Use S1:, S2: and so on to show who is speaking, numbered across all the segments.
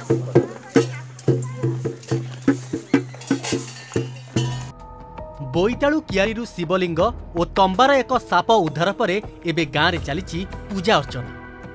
S1: बोईतालु कियारी शिवलिंग और तंबार एक साप उद्धार पर एबे गाँव में चली पूजा अर्चना।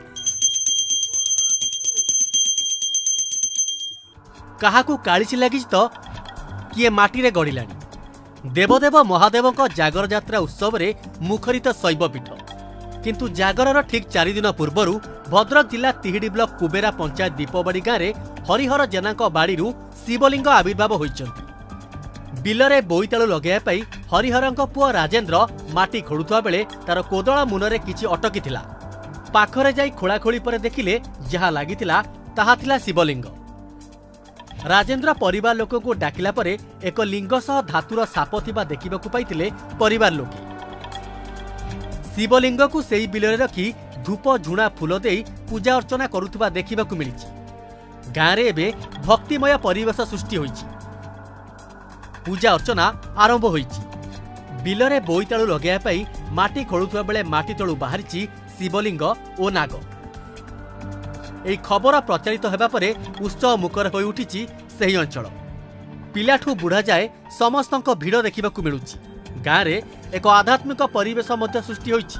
S1: काहाकू कालिची लगी तो किए माटी रे गड़िलानी। देवदेव महादेव जागर यात्रा उत्सव रे मुखरित शैवपीठ किंतु जागरर ठीक 4 दिन पूर्वर भद्रक जिला तिहिडी ब्लॉक कुबेरा पंचायत दीपबाड़ी गाँव में हरिहर जेना बाड़ी शिवलिंग आविर्भाव होइचंती। बिलरे बोईतालु लगेया हरिहर पुओ राजेन्द्र माटी खोड़ुवा बेले तार कोदला मुनरे किछि अटकी पाखरे जाई खोलाखोली पर देखिले जहा लागितिला ताहा थिला शिवलिंग। राजेन्द्र परिवार लोक को डाकिला परे एक लिंग सह धातुर साप थिबा देखिबाकू पाइतिले परिवार लोके। शिवलिंग को सेई बिलरे रखी धूप झुणा फूल देई पूजा अर्चना करुथुबा देखिबाकू मिलिछि। गाँव रे एबे भक्तिमय परिवेश सृष्टि होइछि। पूजा अर्चना आरंभ होइछि। बिलरे बोईतालु लगेया पई माटी खोलुथुबा बेले माटी तळु बाहरिछि शिवलिंग ओ नाग। एई खबर प्रचारित हेबा परे उत्सव मुकर होई उठिछि सेही अंचल। पिलाठू बुढ़ा जाए समस्तक भिड़ देखिबाकू मिलुछि। गाँव रे एक आध्यात्मिक परिवेश मध्य सृष्टि होइछि।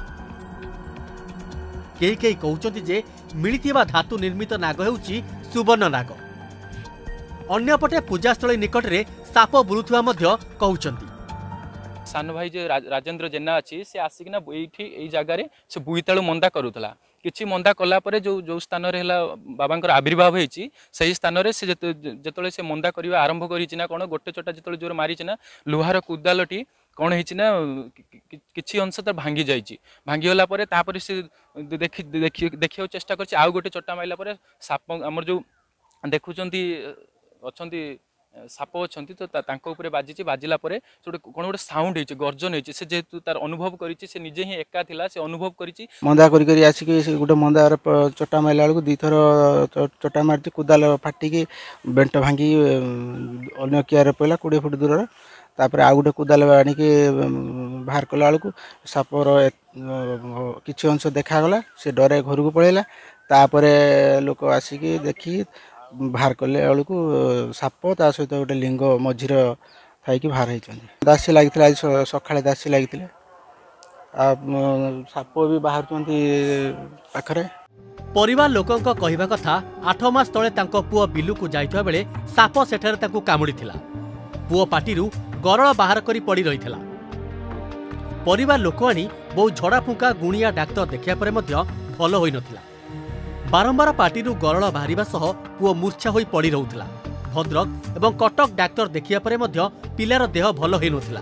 S1: केही केही कहउछन्ति जे मिलिथिबा धातु निर्मित नाग हेउछि सुवर्ण नाग। अन्यपटे पूजास्थली निकट रे साप बुलुथुवा मध्य कहउछन्ति।
S2: सान भाई जो राजेन्द्र जेना अच्छी से आसिकना ये जगार से बोईतालु मंदा करूला किसी मंदा कला जो जो स्थान बाबांकर आविर्भाव होती से स्थान से जिते से मंदा करने आरंभ करना कौन गोटे चोटा जो जोर मारी लुहार कुदालटी कौन होना कि अंश तो भांगी भांगीगला से देखा चेष्टा कर आउ गोटे चोटा मारला साप आमर जो देखुं अच्छा साप अच्छा तो बाजी बाजिला कौन गोटे साउंड हो गर्जन हो जेहेतु तार अनुभव कर निजे ही एका थिला से अनुभव करी
S3: मंदा करी आसिक गोटे मंदार चोटा मारला बेलू दी थर चोटा मारी कुदाल फाटिकी बेंट भांगी अन्य कियार पड़ा 20 फुट दूर तापर आउ गोटे कुदाल आणिकी बाहर कला बेलू सापर किसी अंश देखागला से डरे घर को पलैला तापर लोक आसिकी देखी बाहर कले बेलू साप ता सहित गोटे लिंग मझीर थी बाहर होती दासी लगी आज सका दासी लगी साप भी बाहर पाखरे।
S1: परिवार लोकों कहवा कथा 8 मास तले तांको पुओ बिलु को जाइथवा बेले साप सेठारे तांको कामुड़ी थिला। पुओ पाटिरु गरल बाहर करी पड़ी रहिथिला। परिवार लोक आनी बहु झड़ा फुंका गुणिया डाक्तर देखिया परे मध्य भल होई नथिला। बारंबार पाटिरु गरल बाहरिबा सह पुओ मूर्छा होई पड़ी रहुथिला। भद्रक एवं कटक डाक्तर देखिया परे मध्य पिलार देह भल होई नथिला।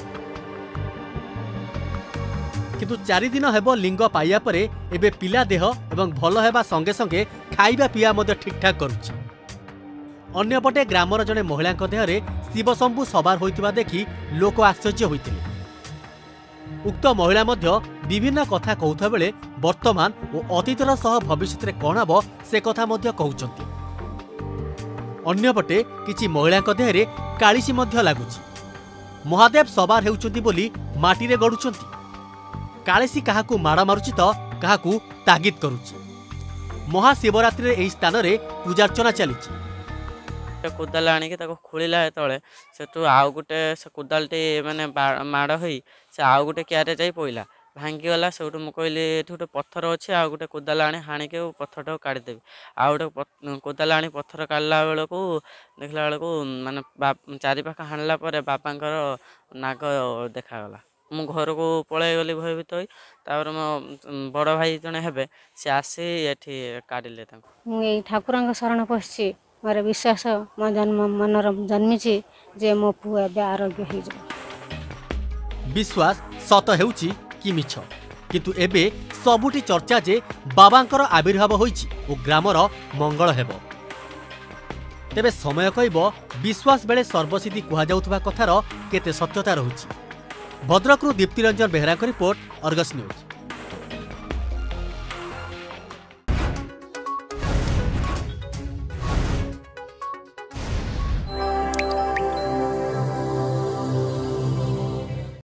S1: किंतु 4 दिन हेबो लिंग पाइया परे एबे पिला देह एवं भल हेबा संगे संगे खाइबा पिया मध्य ठीक ठाक करुछि। अन्यपटे ग्रामर जने महिला देहरे शिवशंभु सवार होइतिबा देखि लोक आश्चर्य होइतिले। उक्त महिला मध्य विभिन्न कथा कहउथा बेले वर्तमान और अतीतर सह भविष्य कौन हम से कथा मध्य कहउचंती। अन्यपटे किछि महिला देहरे कालिसी मध्य लागुछि। महादेव सवार हेउचंती बोली माटी रे गडुचंती। कालिसी काहाकू माड़ मारुछि तो काहाकू तागिद करुछि। महाशिवरात्रि रे एही स्थान रे पूजार्चना चलीछि।
S4: कुदाल आणिक खोलिला तले से आउ गोटे से कुदालटी माने माड़ होई से आउ गोटे क्यारे जाई पइला भांगीगला से मुझे कहली ये गोटे पत्थर अच्छे आ गोटे कुदाल आनी हाणिक पत्थर काढ़ीदेवी आ गोटे कुदाल आनी पत्थर काढ़ला बेलू देखला बेलू माने चारिपाख हाणला बापांकर नाग देखागला। मु घर को पलै गली भयभीत होई तापर मो बड़ भाई जने हेबे से आसी एठी काढ़िले तांको
S5: ठाकुरंग शरण पसी मोर विश्वास मो जन्म मनर जन्मिछि जे मो पुआ बे आरोग्य हो जाए।
S1: विश्वास सत हेउछि कि मिछ किंतु एबे सबुटी चर्चा जे बाबांकर आविर्भाव होइछि ओ ग्रामर मंगल हेबो। तेबे समय कहब विश्वास बेले सर्वसिद्धि कुहा जाउथबा कथार केते सत्यता रहुछि। भद्रकरू Diptiranjan Behera report Argus news.